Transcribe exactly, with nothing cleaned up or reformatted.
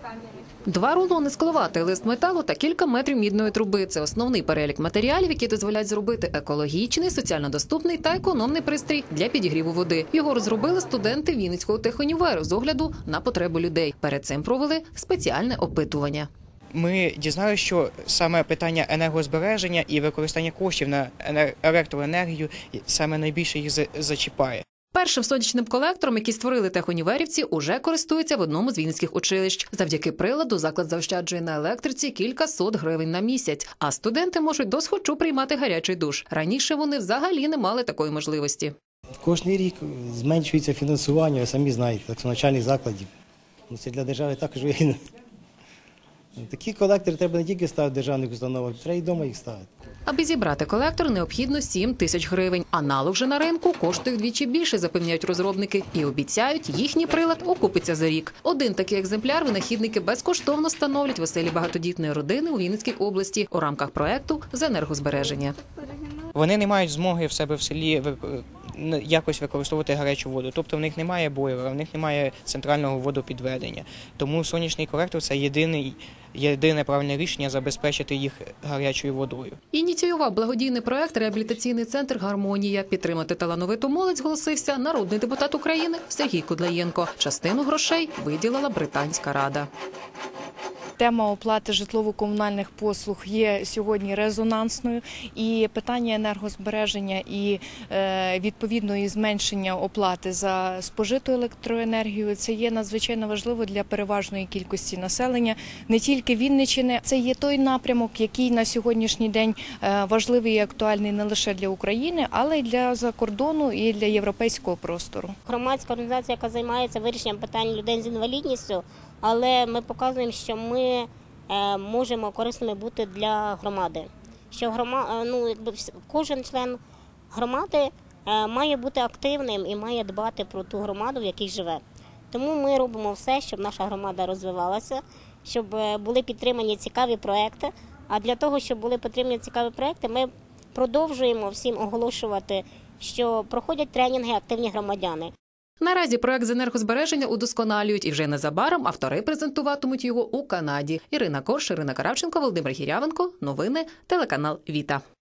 Два рулони скловати, лист металу та кілька метрів мідної труби – це основний перелік матеріалів, які дозволяють зробити екологічний, соціально доступний та економний пристрій для підігріву води. Його розробили студенти Вінницького техуніверу з огляду на потребу людей. Перед цим провели спеціальне опитування. Ми дізналися, що саме питання енергозбереження і використання коштів на електроенергію саме найбільше їх зачіпає. Першим сонячним колектором, який створили техуніверівці, уже користуються в одному з вінницьких училищ. Завдяки приладу заклад заощаджує на електриці кілька сот гривень на місяць, а студенти можуть досхочу приймати гарячий душ. Раніше вони взагалі не мали такої можливості. Кожний рік зменшується фінансування, ви самі знаєте, так що навчальних закладів. Це для держави також вигідно. Такі колектори треба не тільки ставити в державних установах, треба і вдома їх ставити. Аби зібрати колектор, необхідно сім тисяч гривень. Аналог же на ринку коштує вдвічі більше, запевняють розробники. І обіцяють, їхній прилад окупиться за рік. Один такий екземпляр винахідники безкоштовно встановлять в оселі багатодітної родини у Вінницькій області у рамках проєкту з енергозбереження. Вони не мають змоги в себе в селі якось використовувати гарячу воду. Тобто в них немає бойлера, в них немає центрального водопідведення. Тому сонячний колектор – це єдиний, єдине правильне рішення забезпечити їх гарячою водою. Ініціював благодійний проєкт «Реабілітаційний центр «Гармонія». Підтримати талановиту молодь зголосився народний депутат України Сергій Кудлаєнко. Частину грошей виділила Британська рада. Тема оплати житлово-комунальних послуг є сьогодні резонансною, і питання енергозбереження і відповідної зменшення оплати за спожиту електроенергію – це є надзвичайно важливо для переважної кількості населення, не тільки Вінниччини. Це є той напрямок, який на сьогоднішній день важливий і актуальний не лише для України, але й для закордону і для європейського простору. Громадська організація, яка займається вирішенням питань людей з інвалідністю, але ми показуємо, що ми можемо корисними бути для громади. Що грома... ну, кожен член громади має бути активним і має дбати про ту громаду, в якій живе. Тому ми робимо все, щоб наша громада розвивалася, щоб були підтримані цікаві проекти. А для того, щоб були підтримані цікаві проекти, ми продовжуємо всім оголошувати, що проходять тренінги активні громадяни. Наразі проект з енергозбереження удосконалюють і вже незабаром автори презентуватимуть його у Канаді. Ірина Корш, Ірина Каравченко, Володимир Гірявенко. Новини, телеканал «Віта».